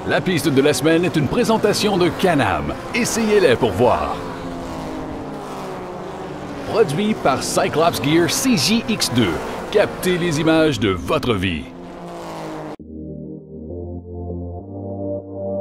La piste de la semaine est une présentation de Can-Am. Essayez-les pour voir. Produit par Cyclops Gear CJX2. Captez les images de votre vie.